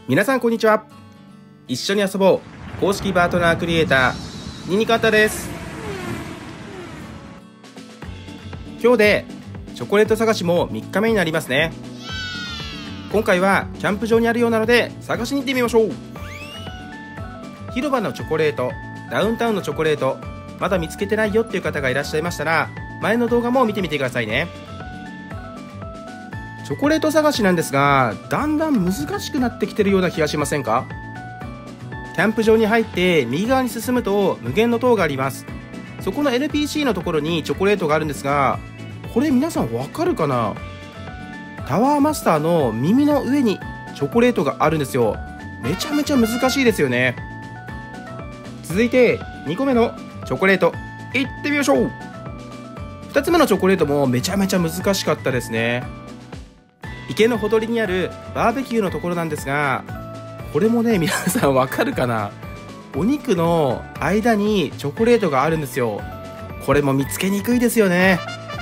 皆さんこんにちは。一緒に遊ぼう公式パートナークリエイターニニカンタです。今日でチョコレート探しも3日目になりますね。今回はキャンプ場にあるようなので探しに行ってみましょう。広場のチョコレート、ダウンタウンのチョコレート、まだ見つけてないよっていう方がいらっしゃいましたら、前の動画も見てみてくださいね。チョコレート探しなんですが、だんだん難しくなってきてるような気がしませんか？キャンプ場に入って右側に進むと無限の塔があります。そこの NPC のところにチョコレートがあるんですが、これ皆さんわかるかな？タワーマスターの耳の上にチョコレートがあるんですよ。めちゃめちゃ難しいですよね。続いて2個目のチョコレートいってみましょう。2つ目のチョコレートもめちゃめちゃ難しかったですね。池のほとりにあるバーベキューのところなんですが、これもね皆さんわかるかな？お肉の間にチョコレートがあるんですよ。これも見つけにくいですよね。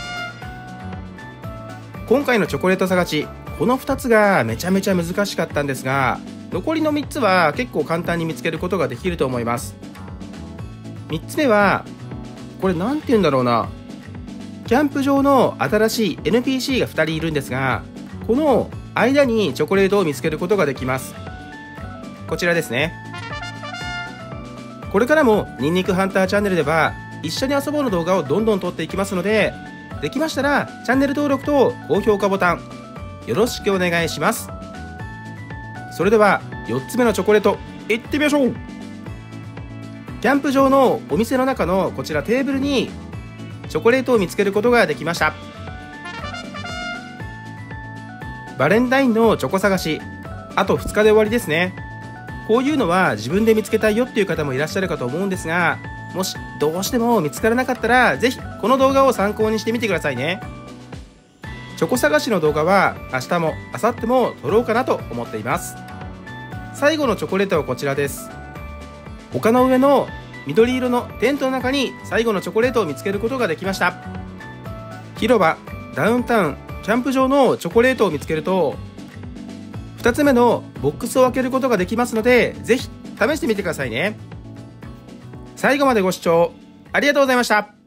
今回のチョコレート探し、この2つがめちゃめちゃ難しかったんですが、残りの3つは結構簡単に見つけることができると思います。3つ目はこれなんて言うんだろうな、キャンプ場の新しい NPC が2人いるんですが、この間にチョコレートを見つけることができます。こちらですね。これからもニンニクハンターチャンネルでは一緒に遊ぼうの動画をどんどん撮っていきますので、できましたらチャンネル登録と高評価ボタンよろしくお願いします。それでは4つ目のチョコレートいってみましょう。キャンプ場のお店の中のこちらテーブルにチョコレートを見つけることができました。バレンタインのチョコ探し、あと2日で終わりですね。こういうのは自分で見つけたいよっていう方もいらっしゃるかと思うんですが、もしどうしても見つからなかったらぜひこの動画を参考にしてみてくださいね。チョコ探しの動画は明日も明後日も撮ろうかなと思っています。最後のチョコレートはこちらです。丘の上の緑色のテントの中に最後のチョコレートを見つけることができました。広場、ダウンタウン、キャンプ場のチョコレートを見つけると2つ目のボックスを開けることができますので、ぜひ試してみてくださいね。最後までご視聴ありがとうございました。